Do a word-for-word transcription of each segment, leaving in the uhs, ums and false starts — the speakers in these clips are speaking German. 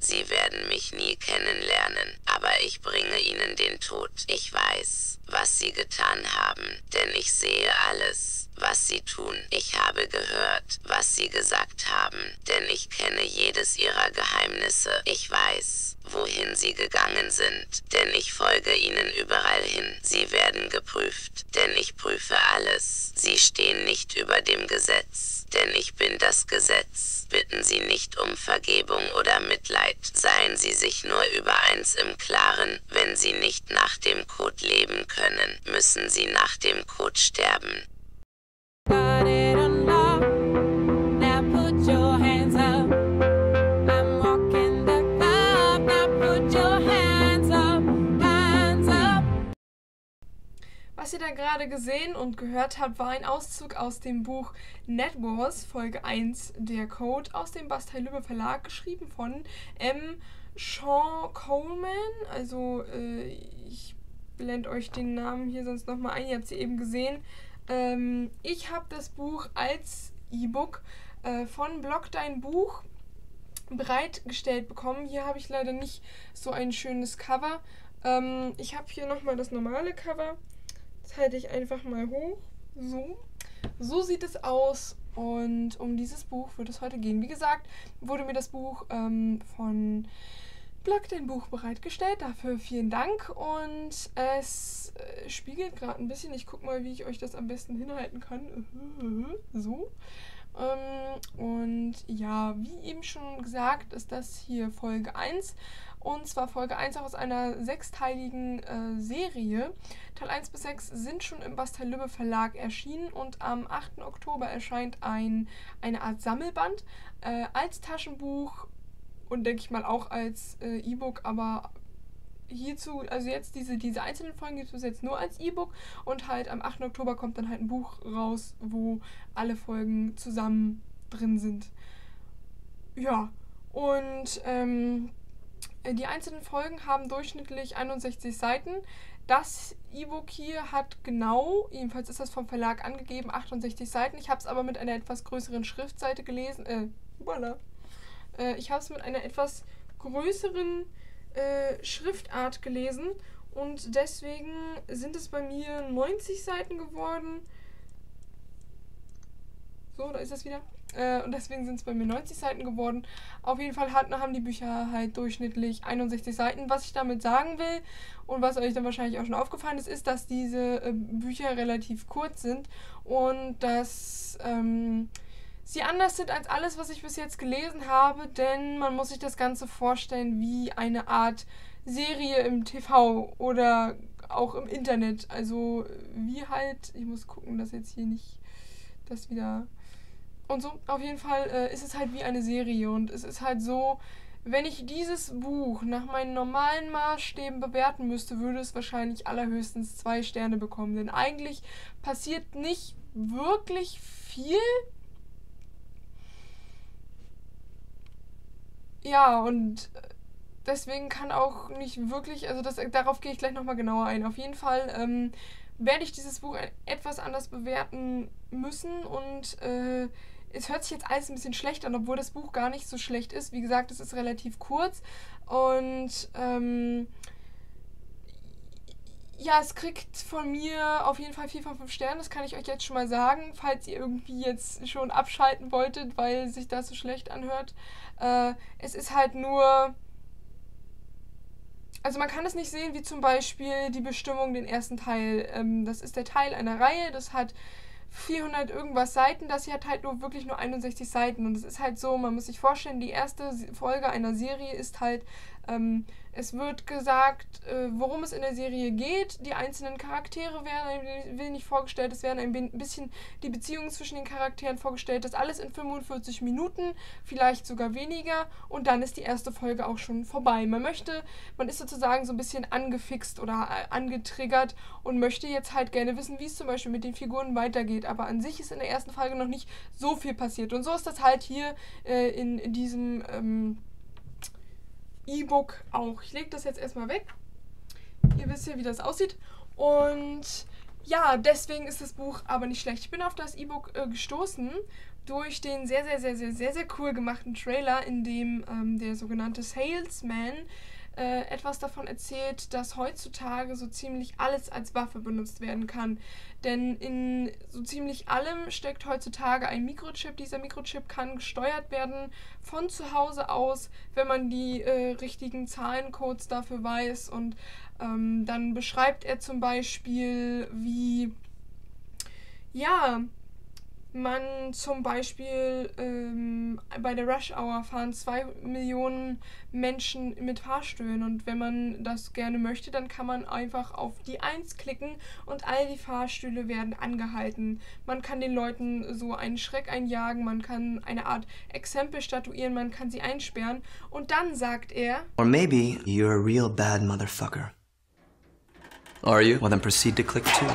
Sie werden mich nie kennenlernen, aber ich bringe ihnen den Tod. Ich weiß, was sie getan haben, denn ich sehe alles, was sie tun. Ich habe gehört, was sie gesagt haben, denn ich kenne jedes ihrer Geheimnisse. Ich weiß, wohin sie gegangen sind, denn ich folge ihnen überall hin. Sie werden geprüft, denn ich prüfe alles. Sie stehen nicht über dem Gesetz, denn ich bin das Gesetz. Bitten Sie nicht um Vergebung oder Mitleid. Seien Sie sich nur über eins im Klaren: Wenn Sie nicht nach dem Code leben können, müssen Sie nach dem Code sterben. Got it unlocked. Now put your hands up. I'm walking the club. Now put your hands up. Hands up. Was ihr da gerade gesehen und gehört habt, war ein Auszug aus dem Buch Net Wars, Folge eins, der Code, aus dem Bastei-Lübbe Verlag, geschrieben von M. Sean Coleman. Also, äh, ich blende euch den Namen hier sonst nochmal ein, ihr habt sie eben gesehen. Ähm, ich habe das Buch als E-Book äh, von Blog Dein Buch bereitgestellt bekommen. Hier habe ich leider nicht so ein schönes Cover. Ähm, ich habe hier nochmal das normale Cover. Das halte ich einfach mal hoch. So. So sieht es aus. Und um dieses Buch wird es heute gehen. Wie gesagt, wurde mir das Buch ähm, von Blog Dein Buch bereitgestellt. Dafür vielen Dank. Und es äh, spiegelt gerade ein bisschen. Ich gucke mal, wie ich euch das am besten hinhalten kann. So. Ähm, und ja, wie eben schon gesagt, ist das hier Folge eins. Und zwar Folge eins auch aus einer sechsteiligen äh, Serie. Teil eins bis sechs sind schon im Bastei-Lübbe Verlag erschienen und am achten Oktober erscheint ein, eine Art Sammelband äh, als Taschenbuch und denke ich mal auch als äh, E-Book, aber hierzu, also jetzt diese, diese einzelnen Folgen gibt es jetzt nur als E-Book und halt am achten Oktober kommt dann halt ein Buch raus, wo alle Folgen zusammen drin sind. Ja, und ähm, die einzelnen Folgen haben durchschnittlich einundsechzig Seiten. Das E-Book hier hat genau, jedenfalls ist das vom Verlag angegeben, achtundsechzig Seiten. Ich habe es aber mit einer etwas größeren Schriftseite gelesen. Äh, voilà. Äh, ich habe es mit einer etwas größeren äh, Schriftart gelesen und deswegen sind es bei mir neunzig Seiten geworden. So, da ist das wieder. Äh, und deswegen sind es bei mir neunzig Seiten geworden. Auf jeden Fall hat, haben die Bücher halt durchschnittlich einundsechzig Seiten. Was ich damit sagen will und was euch dann wahrscheinlich auch schon aufgefallen ist, ist, dass diese äh, Bücher relativ kurz sind und dass ähm, sie anders sind als alles, was ich bis jetzt gelesen habe, denn man muss sich das Ganze vorstellen wie eine Art Serie im T V oder auch im Internet. Also wie halt, ich muss gucken, dass jetzt hier nicht das wieder... Und so, auf jeden Fall äh, ist es halt wie eine Serie und es ist halt so, wenn ich dieses Buch nach meinen normalen Maßstäben bewerten müsste, würde es wahrscheinlich allerhöchstens zwei Sterne bekommen, denn eigentlich passiert nicht wirklich viel. Ja, und deswegen kann auch nicht wirklich, also das, darauf gehe ich gleich nochmal genauer ein. Auf jeden Fall ähm, werde ich dieses Buch etwas anders bewerten müssen und äh, es hört sich jetzt alles ein bisschen schlecht an, obwohl das Buch gar nicht so schlecht ist. Wie gesagt, es ist relativ kurz und ähm, ja, es kriegt von mir auf jeden Fall vier von fünf Sternen, das kann ich euch jetzt schon mal sagen, falls ihr irgendwie jetzt schon abschalten wolltet, weil sich das so schlecht anhört. Äh, es ist halt nur... Also man kann es nicht sehen wie zum Beispiel die Bestimmung, den ersten Teil. Ähm, das ist der Teil einer Reihe, das hat vierhundert irgendwas Seiten, das hier hat halt nur wirklich nur einundsechzig Seiten. Und es ist halt so, man muss sich vorstellen, die erste Folge einer Serie ist halt, ähm, es wird gesagt, äh, worum es in der Serie geht. Die einzelnen Charaktere werden ein wenig vorgestellt, es werden ein bisschen die Beziehungen zwischen den Charakteren vorgestellt. Das alles in fünfundvierzig Minuten, vielleicht sogar weniger. Und dann ist die erste Folge auch schon vorbei. Man möchte, man ist sozusagen so ein bisschen angefixt oder angetriggert und möchte jetzt halt gerne wissen, wie es zum Beispiel mit den Figuren weitergeht. Aber an sich ist in der ersten Folge noch nicht so viel passiert. Und so ist das halt hier äh, in, in diesem ähm, E-Book auch. Ich lege das jetzt erstmal weg. Ihr wisst ja, wie das aussieht. Und Ja, deswegen ist das Buch aber nicht schlecht. Ich bin auf das E-Book äh, gestoßen durch den sehr, sehr, sehr, sehr, sehr, sehr cool gemachten Trailer, in dem ähm, der sogenannte Salesman äh, etwas davon erzählt, dass heutzutage so ziemlich alles als Waffe benutzt werden kann. Denn in so ziemlich allem steckt heutzutage ein Mikrochip. Dieser Mikrochip kann gesteuert werden von zu Hause aus, wenn man die äh, richtigen Zahlencodes dafür weiß. Und ähm, dann beschreibt er zum Beispiel, wie ja, man zum Beispiel ähm, bei der Rush Hour fahren zwei Millionen Menschen mit Fahrstühlen und wenn man das gerne möchte, dann kann man einfach auf die eins klicken und all die Fahrstühle werden angehalten. Man kann den Leuten so einen Schreck einjagen, man kann eine Art Exempel statuieren, man kann sie einsperren und dann sagt er: Or maybe you're a real bad motherfucker. Are you? Well, then proceed to click two.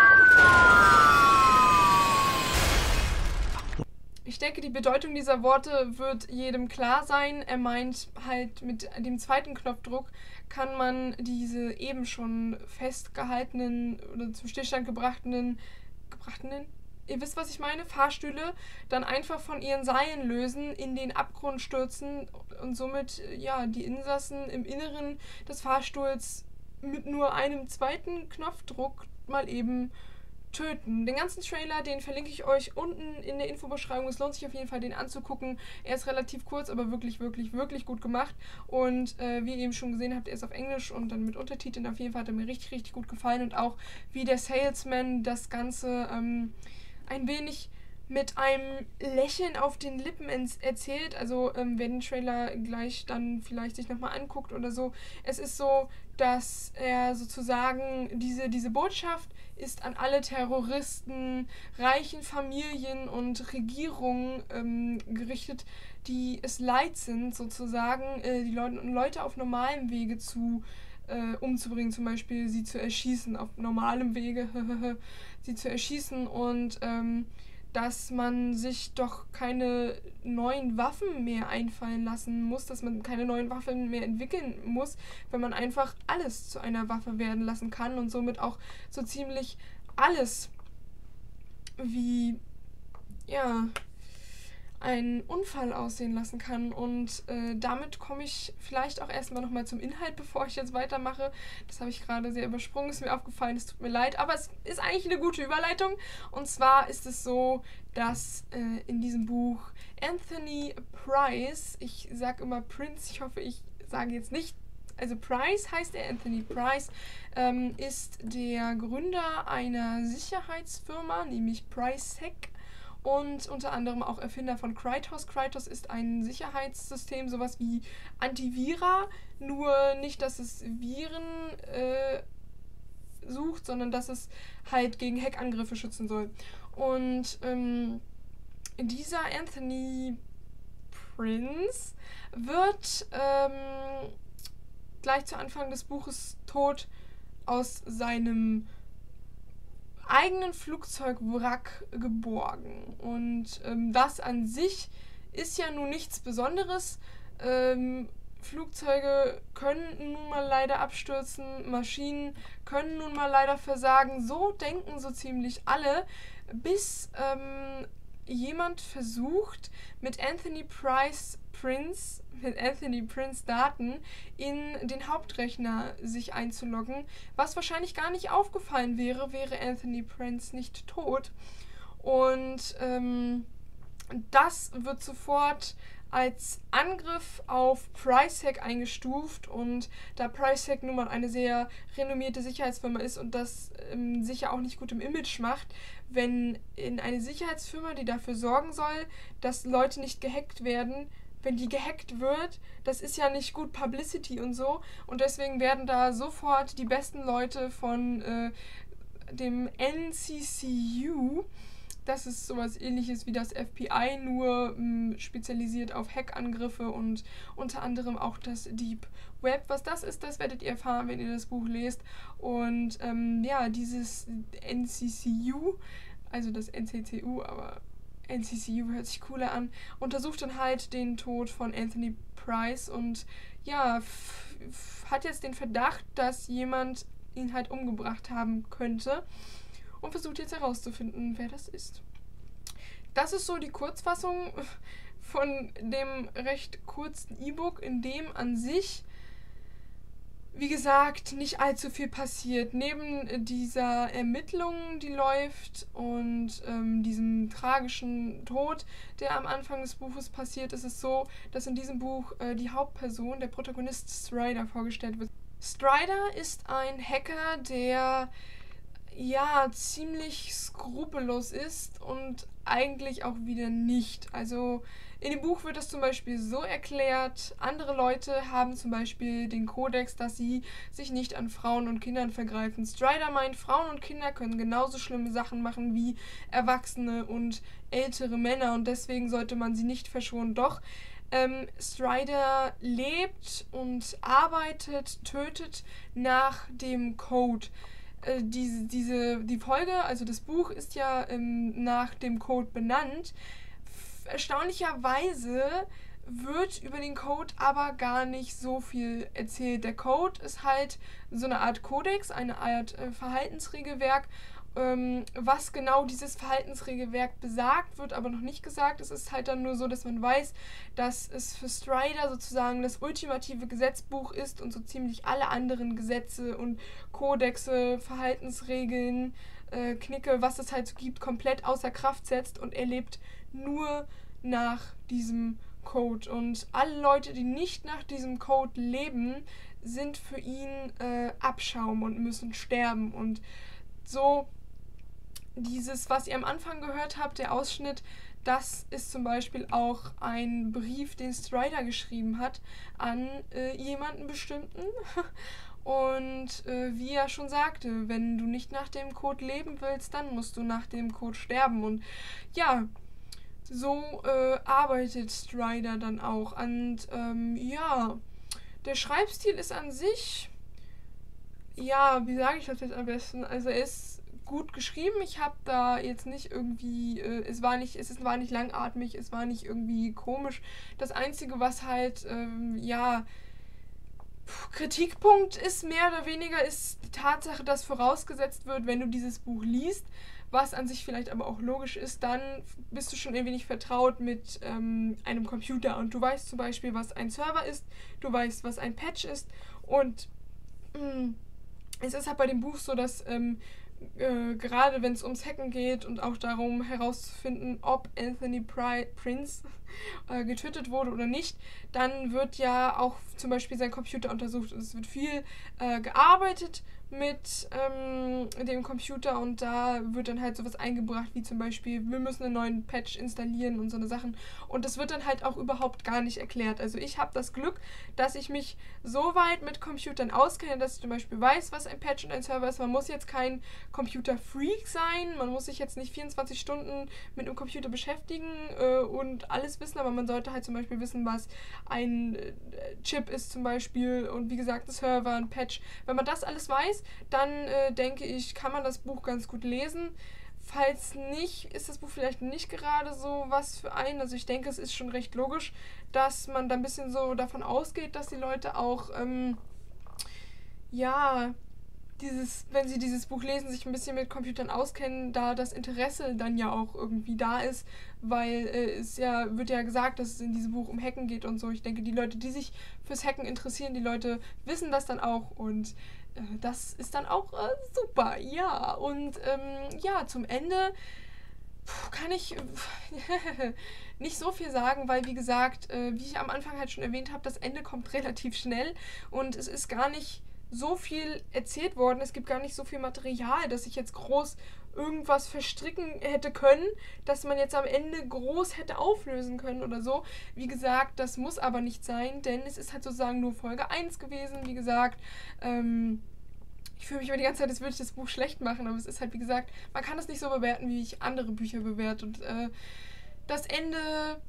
Ich denke, die Bedeutung dieser Worte wird jedem klar sein. Er meint halt, mit dem zweiten Knopfdruck kann man diese eben schon festgehaltenen oder zum Stillstand gebrachten, gebrachten, ihr wisst, was ich meine, Fahrstühle dann einfach von ihren Seilen lösen, in den Abgrund stürzen und somit ja die Insassen im Inneren des Fahrstuhls mit nur einem zweiten Knopfdruck mal eben töten. Den ganzen Trailer, den verlinke ich euch unten in der Infobeschreibung. Es lohnt sich auf jeden Fall, den anzugucken. Er ist relativ kurz, aber wirklich, wirklich, wirklich gut gemacht. Und äh, wie ihr eben schon gesehen habt, er ist auf Englisch und dann mit Untertiteln. Auf jeden Fall hat er mir richtig, richtig gut gefallen. Und auch wie der Salesman das Ganze ähm, ein wenig mit einem Lächeln auf den Lippen erzählt. Also ähm, wer den Trailer gleich dann vielleicht sich nochmal anguckt oder so. Es ist so, dass er sozusagen diese, diese Botschaft ist an alle Terroristen, reichen Familien und Regierungen ähm, gerichtet, die es leid sind, sozusagen äh, die Leute, Leute auf normalem Wege zu äh, umzubringen, zum Beispiel sie zu erschießen, auf normalem Wege sie zu erschießen und ähm, dass man sich doch keine neuen Waffen mehr einfallen lassen muss, dass man keine neuen Waffen mehr entwickeln muss, wenn man einfach alles zu einer Waffe werden lassen kann und somit auch so ziemlich alles wie, ja, einen Unfall aussehen lassen kann. Und äh, damit komme ich vielleicht auch erstmal nochmal zum Inhalt, bevor ich jetzt weitermache. Das habe ich gerade sehr übersprungen, ist mir aufgefallen, es tut mir leid, aber es ist eigentlich eine gute Überleitung. Und zwar ist es so, dass äh, in diesem Buch Anthony Price, ich sage immer Prince, ich hoffe, ich sage jetzt nicht, also Price heißt er, Anthony Price, ähm, ist der Gründer einer Sicherheitsfirma, nämlich PriceSec. Und unter anderem auch Erfinder von Krytos. Krytos ist ein Sicherheitssystem, sowas wie Antivira, nur nicht, dass es Viren äh, sucht, sondern dass es halt gegen Hackangriffe schützen soll. Und ähm, dieser Anthony Prince wird ähm, gleich zu Anfang des Buches tot aus seinem eigenen Flugzeugwrack geborgen. Und ähm, das an sich ist ja nun nichts Besonderes. Ähm, Flugzeuge können nun mal leider abstürzen, Maschinen können nun mal leider versagen. So denken so ziemlich alle, bis ähm, jemand versucht, mit Anthony Price Prince, mit Anthony Prince Daten in den Hauptrechner sich einzuloggen, was wahrscheinlich gar nicht aufgefallen wäre, wäre Anthony Prince nicht tot. Und ähm, das wird sofort als Angriff auf PriceSec eingestuft und da PriceSec nun mal eine sehr renommierte Sicherheitsfirma ist und das ähm, sicher auch nicht gut im Image macht, wenn in eine Sicherheitsfirma, die dafür sorgen soll, dass Leute nicht gehackt werden, wenn die gehackt wird, das ist ja nicht gut Publicity und so und deswegen werden da sofort die besten Leute von äh, dem N C C U, das ist sowas ähnliches wie das F B I, nur mh, spezialisiert auf Hackangriffe und unter anderem auch das Deep Web. Was das ist, das werdet ihr erfahren, wenn ihr das Buch lest. Und ähm, ja, dieses N C C U, also das N C C U, aber N C C U hört sich cooler an, untersucht dann halt den Tod von Anthony Price und ja, f- f- hat jetzt den Verdacht, dass jemand ihn halt umgebracht haben könnte. und versucht jetzt herauszufinden, wer das ist. Das ist so die Kurzfassung von dem recht kurzen E-Book, in dem an sich, wie gesagt, nicht allzu viel passiert. Neben dieser Ermittlung, die läuft, und ähm, diesem tragischen Tod, der am Anfang des Buches passiert, ist es so, dass in diesem Buch äh, die Hauptperson, der Protagonist Strider, vorgestellt wird. Strider ist ein Hacker, der ja ziemlich skrupellos ist und eigentlich auch wieder nicht. Also in dem Buch wird das zum Beispiel so erklärt, andere Leute haben zum Beispiel den Kodex, dass sie sich nicht an Frauen und Kindern vergreifen. Strider meint, Frauen und Kinder können genauso schlimme Sachen machen wie Erwachsene und ältere Männer und deswegen sollte man sie nicht verschonen. Doch ähm, Strider lebt und arbeitet, tötet nach dem Code. Äh, diese, diese, die Folge, also das Buch, ist ja ähm, nach dem Code benannt. Erstaunlicherweise wird über den Code aber gar nicht so viel erzählt. Der Code ist halt so eine Art Kodex, eine Art äh, Verhaltensregelwerk. Ähm, was genau dieses Verhaltensregelwerk besagt, wird aber noch nicht gesagt. Es ist halt dann nur so, dass man weiß, dass es für Strider sozusagen das ultimative Gesetzbuch ist und so ziemlich alle anderen Gesetze und Kodexe, Verhaltensregeln, äh, Knicke, was es halt so gibt, komplett außer Kraft setzt und er lebt nur nach diesem Code. Und alle Leute, die nicht nach diesem Code leben, sind für ihn äh, Abschaum und müssen sterben. Und so dieses, was ihr am Anfang gehört habt, der Ausschnitt, das ist zum Beispiel auch ein Brief, den Strider geschrieben hat an äh, jemanden bestimmten. Und äh, wie er schon sagte, wenn du nicht nach dem Code leben willst, dann musst du nach dem Code sterben. Und ja, so äh, arbeitet Strider dann auch. Und ähm, ja, der Schreibstil ist an sich, ja, wie sage ich das jetzt am besten? Also er ist gut geschrieben. Ich habe da jetzt nicht irgendwie, äh, es war nicht, es war nicht langatmig, es war nicht irgendwie komisch. Das Einzige, was halt, ähm, ja, Kritikpunkt ist mehr oder weniger, ist die Tatsache, dass vorausgesetzt wird, wenn du dieses Buch liest, was an sich vielleicht aber auch logisch ist, dann bist du schon ein wenig vertraut mit ähm, einem Computer und du weißt zum Beispiel, was ein Server ist, du weißt, was ein Patch ist und mh, es ist halt bei dem Buch so, dass ähm, äh, gerade wenn es ums Hacken geht und auch darum herauszufinden, ob Anthony Pri- Prince äh, getötet wurde oder nicht, dann wird ja auch zum Beispiel sein Computer untersucht und es wird viel äh, gearbeitet mit ähm, dem Computer und da wird dann halt sowas eingebracht, wie zum Beispiel, wir müssen einen neuen Patch installieren und so eine Sachen und das wird dann halt auch überhaupt gar nicht erklärt. Also ich habe das Glück, dass ich mich so weit mit Computern auskenne, dass ich zum Beispiel weiß, was ein Patch und ein Server ist. Man muss jetzt kein Computer-Freak sein, man muss sich jetzt nicht vierundzwanzig Stunden mit einem Computer beschäftigen äh, und alles wissen, aber man sollte halt zum Beispiel wissen, was ein äh, Chip ist zum Beispiel und wie gesagt ein Server, ein Patch. Wenn man das alles weiß, dann äh, denke ich, kann man das Buch ganz gut lesen. Falls nicht, ist das Buch vielleicht nicht gerade so was für einen. Also ich denke, es ist schon recht logisch, dass man da ein bisschen so davon ausgeht, dass die Leute auch, ähm, ja, dieses, wenn sie dieses Buch lesen, sich ein bisschen mit Computern auskennen, da das Interesse dann ja auch irgendwie da ist, weil äh, es ja, wird ja gesagt, dass es in diesem Buch um Hacken geht und so. Ich denke, die Leute, die sich fürs Hacken interessieren, die Leute wissen das dann auch und äh, das ist dann auch äh, super, ja. Und ähm, ja, zum Ende kann ich nicht so viel sagen, weil wie gesagt, äh, wie ich am Anfang halt schon erwähnt habe, das Ende kommt relativ schnell und es ist gar nicht so viel erzählt worden, es gibt gar nicht so viel Material, dass ich jetzt groß irgendwas verstricken hätte können, dass man jetzt am Ende groß hätte auflösen können oder so. Wie gesagt, das muss aber nicht sein, denn es ist halt sozusagen nur Folge eins gewesen, wie gesagt, ähm, ich fühle mich immer die ganze Zeit, als würde ich das Buch schlecht machen, aber es ist halt, wie gesagt, man kann es nicht so bewerten, wie ich andere Bücher bewerte und äh, das Ende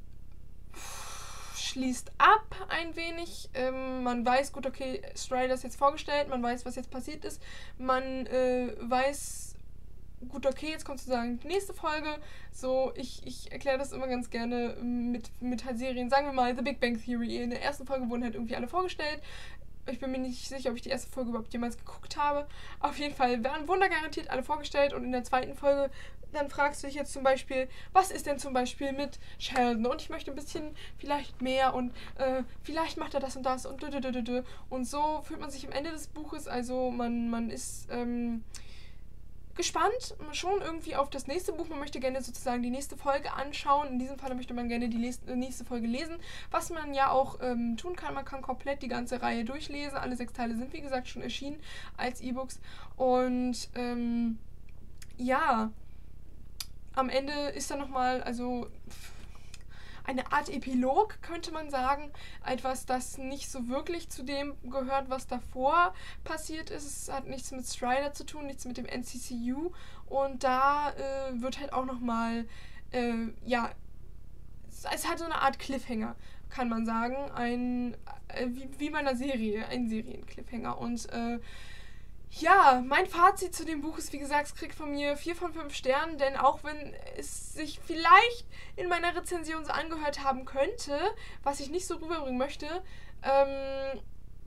schließt ab ein wenig. Ähm, man weiß, gut, okay, Strider ist jetzt vorgestellt, man weiß, was jetzt passiert ist. Man äh, weiß, gut, okay, jetzt kommt sozusagen die nächste Folge. So, ich, ich erkläre das immer ganz gerne mit, mit halt Serien. Sagen wir mal, The Big Bang Theory. In der ersten Folge wurden halt irgendwie alle vorgestellt. Ich bin mir nicht sicher, ob ich die erste Folge überhaupt jemals geguckt habe. Auf jeden Fall werden Wunder garantiert alle vorgestellt und in der zweiten Folge dann fragst du dich jetzt zum Beispiel, was ist denn zum Beispiel mit Sheldon? Und ich möchte ein bisschen vielleicht mehr und äh, vielleicht macht er das und das und dödödödö. Und so fühlt man sich am Ende des Buches, also man, man ist ähm, gespannt schon irgendwie auf das nächste Buch. Man möchte gerne sozusagen die nächste Folge anschauen. In diesem Fall möchte man gerne die nächste Folge lesen, was man ja auch ähm, tun kann. Man kann komplett die ganze Reihe durchlesen. Alle sechs Teile sind, wie gesagt, schon erschienen als E-Books. Und ähm, ja, am Ende ist dann nochmal, also eine Art Epilog, könnte man sagen. Etwas, das nicht so wirklich zu dem gehört, was davor passiert ist. Es hat nichts mit Strider zu tun, nichts mit dem N C C U. Und da äh, wird halt auch nochmal, äh, ja, es, es hat so eine Art Cliffhanger, kann man sagen. Ein, äh, wie, wie bei einer Serie, ein Serien-Cliffhanger. Und, äh, ja, mein Fazit zu dem Buch ist, wie gesagt, es kriegt von mir vier von fünf Sternen, denn auch wenn es sich vielleicht in meiner Rezension so angehört haben könnte, was ich nicht so rüberbringen möchte, ähm,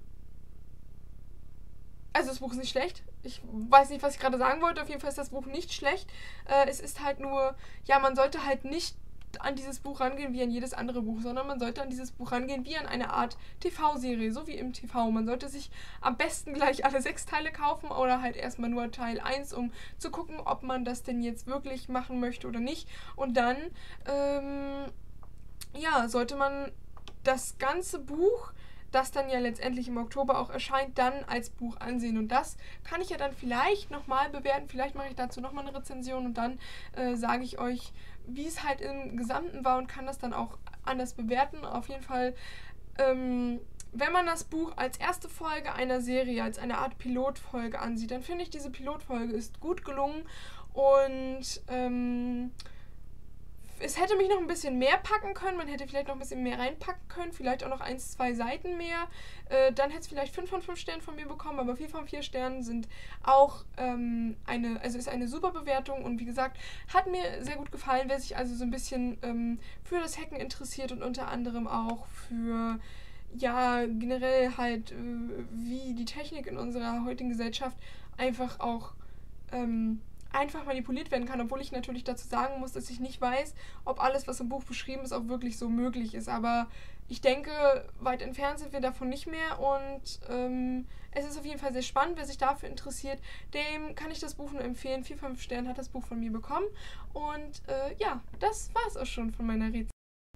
also das Buch ist nicht schlecht. Ich weiß nicht, was ich gerade sagen wollte, auf jeden Fall ist das Buch nicht schlecht. Äh, es ist halt nur, ja, man sollte halt nicht an dieses Buch rangehen wie an jedes andere Buch, sondern man sollte an dieses Buch rangehen wie an eine Art T V-Serie, so wie im T V. Man sollte sich am besten gleich alle sechs Teile kaufen oder halt erstmal nur Teil eins, um zu gucken, ob man das denn jetzt wirklich machen möchte oder nicht. Und dann, ähm, ja, sollte man das ganze Buch, das dann ja letztendlich im Oktober auch erscheint, dann als Buch ansehen. Und das kann ich ja dann vielleicht nochmal bewerten. Vielleicht mache ich dazu nochmal eine Rezension und dann äh, sage ich euch, wie es halt im Gesamten war und kann das dann auch anders bewerten. Auf jeden Fall, ähm, wenn man das Buch als erste Folge einer Serie, als eine Art Pilotfolge ansieht, dann finde ich, diese Pilotfolge ist gut gelungen und ähm, es hätte mich noch ein bisschen mehr packen können, man hätte vielleicht noch ein bisschen mehr reinpacken können, vielleicht auch noch eins, zwei Seiten mehr. Äh, dann hätte es vielleicht fünf von fünf Sternen von mir bekommen, aber vier von vier Sternen sind auch ähm, eine, also ist eine super Bewertung und wie gesagt, hat mir sehr gut gefallen, wer sich also so ein bisschen ähm, für das Hacken interessiert und unter anderem auch für, ja, generell halt, äh, wie die Technik in unserer heutigen Gesellschaft einfach auch ähm, einfach manipuliert werden kann, obwohl ich natürlich dazu sagen muss, dass ich nicht weiß, ob alles, was im Buch beschrieben ist, auch wirklich so möglich ist. Aber ich denke, weit entfernt sind wir davon nicht mehr und ähm, es ist auf jeden Fall sehr spannend. Wer sich dafür interessiert, dem kann ich das Buch nur empfehlen. vier, fünf Sterne hat das Buch von mir bekommen und äh, ja, das war es auch schon von meiner Rezension.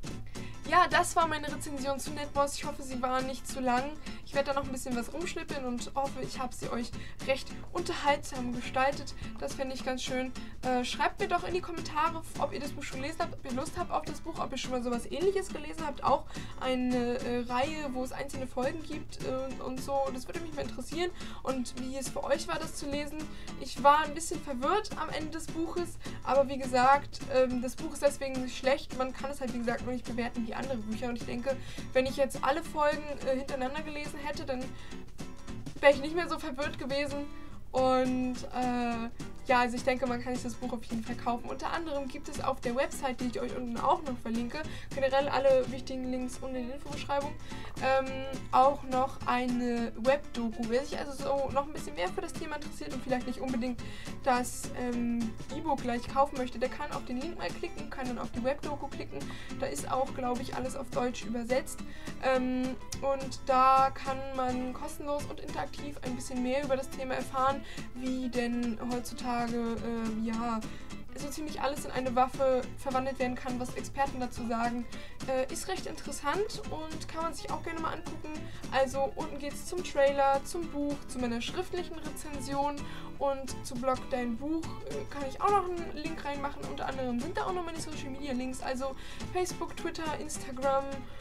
Ja, das war meine Rezension zu Netboss. Ich hoffe, sie war nicht zu lang. Ich werde da noch ein bisschen was rumschnippeln und hoffe, ich habe sie euch recht unterhaltsam gestaltet. Das fände ich ganz schön. Äh, schreibt mir doch in die Kommentare, ob ihr das Buch schon gelesen habt, ob ihr Lust habt auf das Buch, ob ihr schon mal sowas Ähnliches gelesen habt. Auch eine äh, Reihe, wo es einzelne Folgen gibt äh, und so. Das würde mich mal interessieren. Und wie es für euch war, das zu lesen. Ich war ein bisschen verwirrt am Ende des Buches, aber wie gesagt, ähm, das Buch ist deswegen nicht schlecht. Man kann es halt, wie gesagt, nur nicht bewerten wie andere Bücher und ich denke, wenn ich jetzt alle Folgen äh, hintereinander gelesen hätte, dann wäre ich nicht mehr so verwirrt gewesen und äh, ja, also ich denke, man kann sich das Buch auf jeden Fall kaufen. Unter anderem gibt es auf der Website, die ich euch unten auch noch verlinke, generell alle wichtigen Links unten in der Infobeschreibung, ähm, auch noch eine Webdoku. Wer sich also so noch ein bisschen mehr für das Thema interessiert und vielleicht nicht unbedingt das ähm, E-Book gleich kaufen möchte, der kann auf den Link mal klicken, kann dann auf die Webdoku klicken. Da ist auch, glaube ich, alles auf Deutsch übersetzt. Ähm, und da kann man kostenlos und interaktiv ein bisschen mehr über das Thema erfahren, wie denn heutzutage Äh, ja, so ziemlich alles in eine Waffe verwandelt werden kann, was Experten dazu sagen, äh, ist recht interessant und kann man sich auch gerne mal angucken. Also unten geht es zum Trailer, zum Buch, zu meiner schriftlichen Rezension und zu Blog Dein Buch äh, kann ich auch noch einen Link reinmachen. Unter anderem sind da auch noch meine Social Media Links, also Facebook, Twitter, Instagram,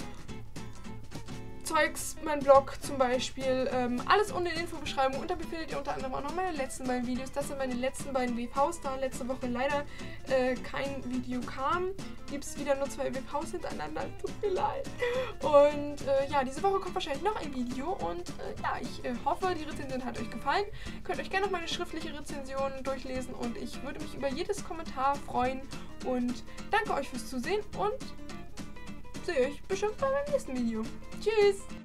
Zeugs, mein Blog zum Beispiel, ähm, alles unten in der Infobeschreibung und da befindet ihr unter anderem auch noch meine letzten beiden Videos. Das sind meine letzten beiden W Vs, da letzte Woche leider äh, kein Video kam. Gibt es wieder nur zwei W Vs hintereinander, tut mir leid. Und äh, ja, diese Woche kommt wahrscheinlich noch ein Video und äh, ja, ich äh, hoffe, die Rezension hat euch gefallen. Ihr könnt euch gerne noch meine schriftliche Rezension durchlesen und ich würde mich über jedes Kommentar freuen und danke euch fürs Zusehen und sehe euch bestimmt bei meinem nächsten Video. Tschüss!